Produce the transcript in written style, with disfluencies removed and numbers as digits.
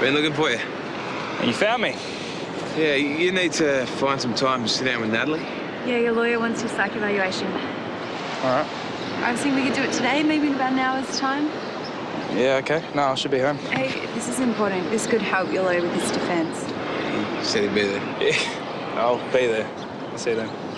Been looking for you. And you found me. Yeah, you need to find some time to sit down with Natalie. Yeah, your lawyer wants your psych evaluation. All right. I was thinking we could do it today, maybe in about an hour's time. Yeah, okay. No, I should be home. Hey, this is important. This could help your lawyer with his defence. He said he'd be there. Yeah, I'll be there. I'll see you then.